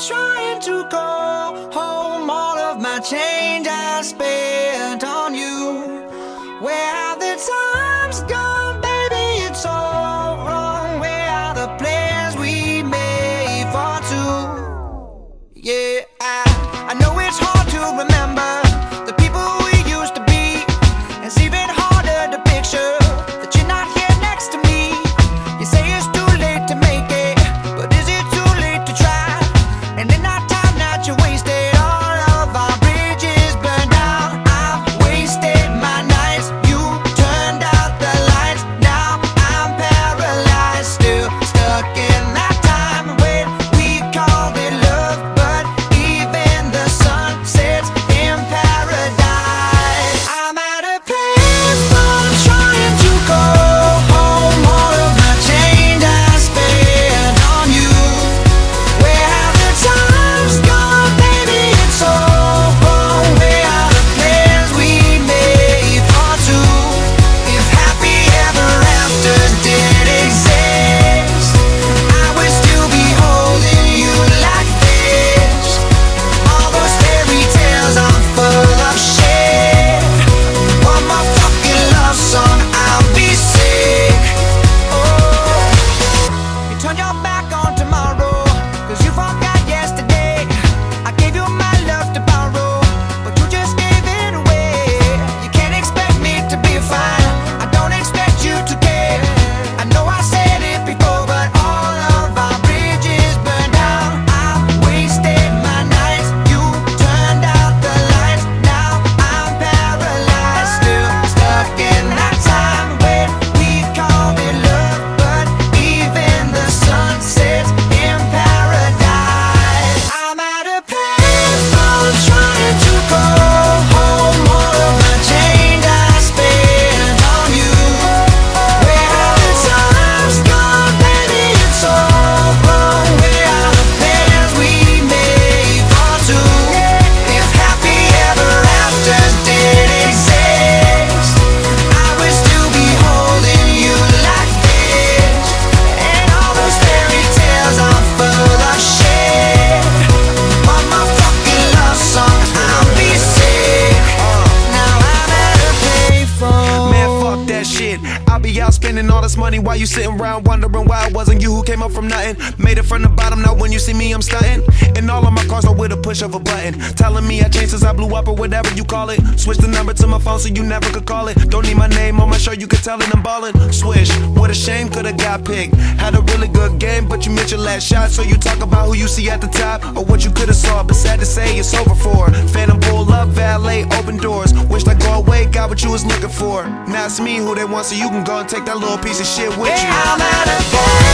trying to go home. All of my change I spent on you. Where have the times gone, baby? It's all wrong. Where are the plans we made for two? Yeah, I know it's hard to remember the people we used to be. It's even harder to picture that you're not here next to me. You say it's too late to make it, but is it too late to try? And in that time that you wasted, all of our bridges burned out. I've wasted my nights, you turned out the lights. Now I'm paralyzed, still stuck in that time when we called it love. But even the sun sets in paradise. I'm at a payphone trying to go home. All of my change I spent on you. Where have the times gone, baby? It's all wrong. Where are the plans we made for two? If happy ever after did exist, I would still be holding you like this. All those fairy tales are full of shit. One more fucking love song, I'll be sick. Oh, you turned your back on tomorrow, 'cause you forgot yesterday. I gave you my love to borrow, but you just gave it away. You can't expect me to be fine, I don't expect you to care. I know I said it before, but all of our bridges burned out. I wasted my nights, you turned out the lights. Now I'm paralyzed, still stuck in that time when we called it love. But even the sun sets in paradise. I'm at a payphone trying to go home. All of my change I spent on you. Where have the times gone, baby? It's all wrong. Where are the plans we made for two? If happy ever after did exist, I would still be holding you like this. And all those fairy tales are full of shit. One more fucking love song, I'll be sick. Now I'm at a payphone. Man, fuck that shit. I'll be out spending all this money while you sitting around wondering why it wasn't you who came up from nothing. Made it from the bottom, now when you see me, I'm stunting. And all of my cars are with a push of a button. Telling me I changed since I blew up or whatever you call it. Switch the number to my phone so you never could call it. Don't need my name on my shirt, you can tell it I'm ballin'. Swish, what a shame, could've got picked. Had a really good game, but you missed your last shot. So you talk about who you see at the top, or what you could've saw. But sad to say, it's over for. Phantom pull up, valet, open doors. Wished I go away, got what you was looking for. Now it's me who they want, so you can go and take that little piece of shit with you. I'm at a